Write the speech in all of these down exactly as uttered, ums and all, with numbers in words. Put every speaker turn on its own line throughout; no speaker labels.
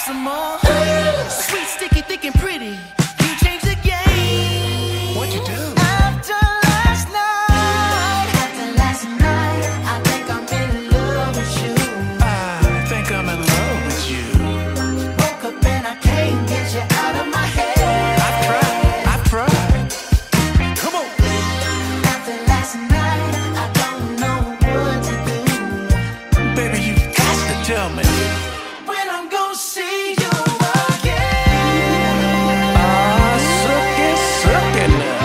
some more. Sweet, sticky, thick, and pretty. You changed the game.
What'd you do?
After last night, after last night, I think I'm in love with you.
I think I'm in love with you.
Woke up and I can't get you out of my head.
I've tried, I've tried. Come on.
After last night, I don't know what to do.
Baby, you got to tell me.
When I'm gonna see you again.
Ah, suck it, suck it now.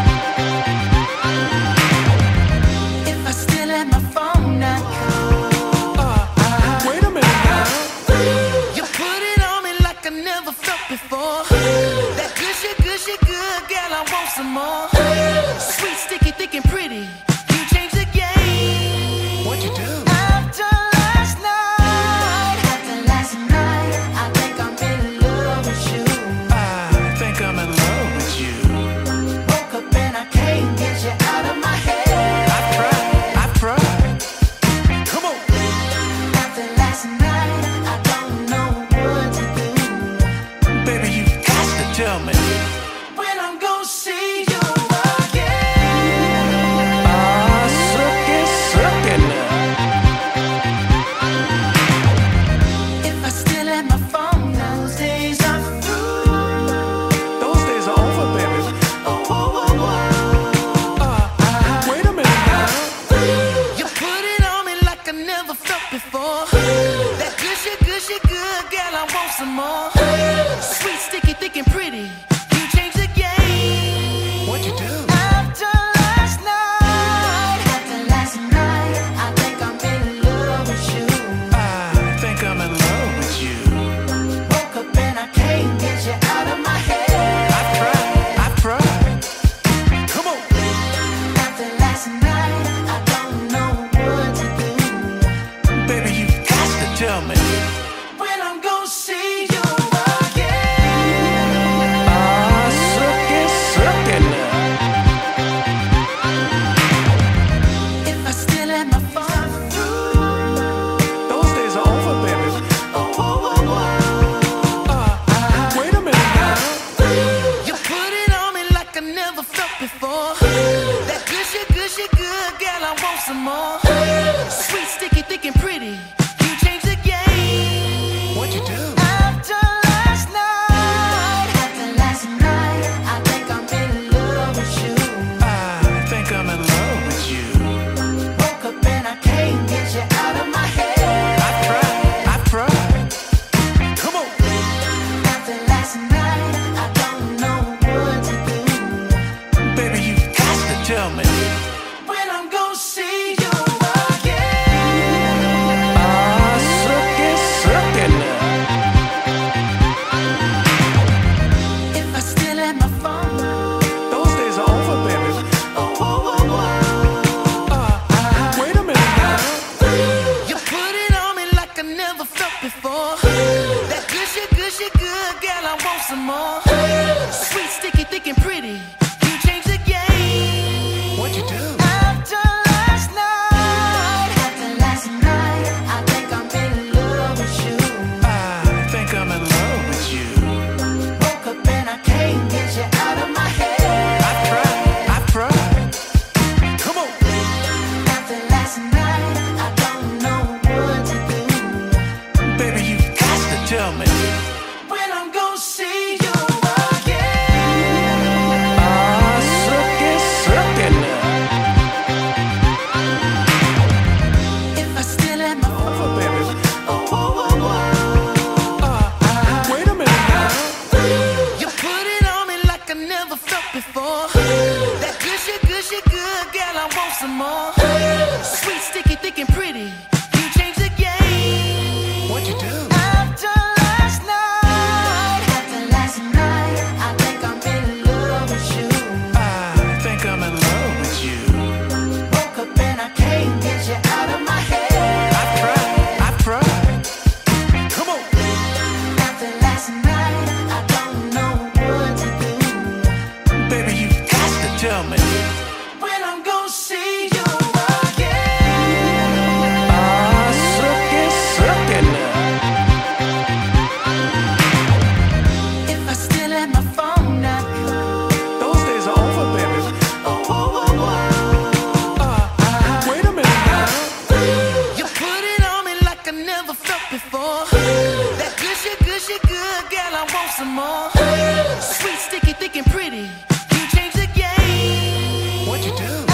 If I still had my phone, I'd call.
Ah, uh, wait a minute now.
You put it on me like I never felt before. That gushy, gushy, good girl, I want some more. Sweet, sticky, thick, and pretty. You changed the game.
What'd you do?
After last night, after last night, I think I'm in love with you.
I think I'm in love with you.
Woke up and I can't get you out of my head.
I've tried, I've tried. Come on.
After last night, I don't know what to do.
Baby, you got to tell me.
When I'm gonna see you again.
Ah, suck it, suck it now.
If I still had my phone, those days are through.
Those days are over, baby.
Oh, whoa, whoa, whoa.
Ah, wait a minute now.
You put it on me like I never felt before. That gushy, gushy, good girl, I want some more. Sweet, sticky, thick, and pretty. You changed the game.
What'd you do?
After last night, after last night, I think I'm in love with you.
I think I'm in love with you.
Woke up and I can't get you out of my head.
I've tried, I've tried. Come on.
After last night, I don't know what to do.
Baby, you got to tell me.
When I'm gonna see you again.
Ah, suck it, suck it now.
If I still had my phone through.
Those days are over, baby.
Oh, whoa, whoa, whoa.
Ah, wait a minute now.
You put it on me like I never felt before. That gushy, gushy, good girl, I want some more. Sweet, sticky, thick, and pretty. You changed the game.
What'd you do?
After last night, after last night, I think I'm in love with you.
I think I'm in love with you.
Woke up and I can't get you out of my head.
I've tried, I've tried. Come on.
After last night, I don't know what to do.
Baby, you got to tell me.
When I'm gonna see you again.
Ah, suck it, suck it now.
If I still had my phone.
Those days are over, baby.
Oh, whoa, whoa, whoa.
Ah, wait a minute now.
You put it on me like I never felt before. That gushy, gushy, good girl, I want some more. Sweet, sticky, thick, and pretty. You changed the game.
What'd you do?
After last night, after last night, I think I'm in love with you.
I think I'm in love with you.
Woke up and I can't get you out of my head.
I've tried, I've tried. Come on.
After last night, I don't know what to do.
Baby, you got to tell me.
When I'm gonna see you again.
Ah, suck it, suck it now.
If I still had my phone.
Over, baby.
Oh, whoa, whoa, whoa.
Ah, wait a minute now.
You put it on me like I never felt before. That gushy, gushy, good girl, I want some more. Sweet, sticky, thick, and pretty. You changed the game.
What'd you do?
After last night, after last night, I think I'm in love with you.
I think I'm in love with you.
Woke up and I can't get you out of my head.
I've tried, I've tried. Come on.
After last night, I don't know what to do.
Baby, you got to tell me.
When I'm gonna see you again. want some more. Sweet, sticky, thick and pretty. You change the game.
What'd you do?